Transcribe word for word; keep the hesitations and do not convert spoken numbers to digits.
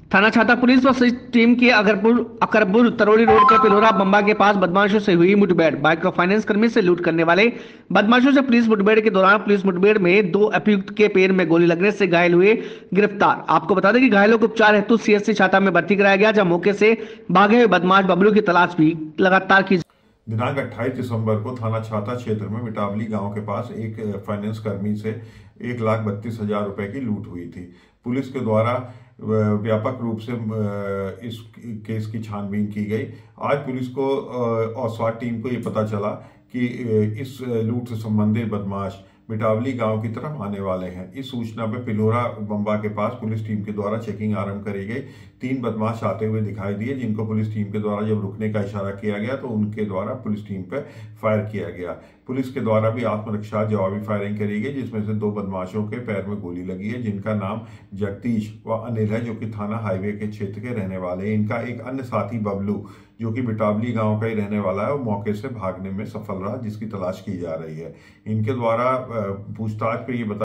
थाना छाता पुलिस व टीम की अकरपुर अकरपुर तरोड़ी रोड पर पिलोरा बम्बा के पास बदमाशों से हुई मुठभेड़। माइक्रो फाइनेंस कर्मी से लूट करने वाले बदमाशों से पुलिस मुठभेड़ के दौरान पुलिस मुठभेड़ में दो अभियुक्त के पैर में गोली लगने से घायल हुए गिरफ्तार। आपको बता दें कि घायलों को उपचार हेतु सीएससी छाता में भर्ती कराया गया, जहां मौके से भागे हुए बदमाश बबलू की तलाश भी लगातार की। दिनांक अट्ठाईस दिसंबर को थाना छाता क्षेत्र में मिटावली गांव के पास एक फाइनेंस कर्मी से एक लाख बत्तीस हजार रुपए की लूट हुई थी। पुलिस के द्वारा व्यापक रूप से इस केस की छानबीन की गई। आज पुलिस को और स्वाट टीम को ये पता चला कि इस लूट से संबंधित बदमाश मिटावली गांव की तरफ आने वाले हैं। इस सूचना पर पिलोरा बम्बा के पास पुलिस टीम के द्वारा चेकिंग आरंभ करी गई। तीन बदमाश आते हुए दिखाई दिए, जिनको पुलिस टीम के द्वारा जब रुकने का इशारा किया गया तो उनके द्वारा पुलिस टीम पर फायर किया गया। पुलिस के द्वारा भी आत्मरक्षा जवाबी फायरिंग करी गई, जिसमें से दो बदमाशों के पैर में गोली लगी है, जिनका नाम जगदीश व अनिल है, जो कि थाना हाईवे के क्षेत्र के रहने वाले हैं। इनका एक अन्य साथी बबलू, जो कि मिटावली गांव का ही रहने वाला है, वो मौके से भागने में सफल रहा, जिसकी तलाश की जा रही है। इनके द्वारा पूछताछ पे ये बता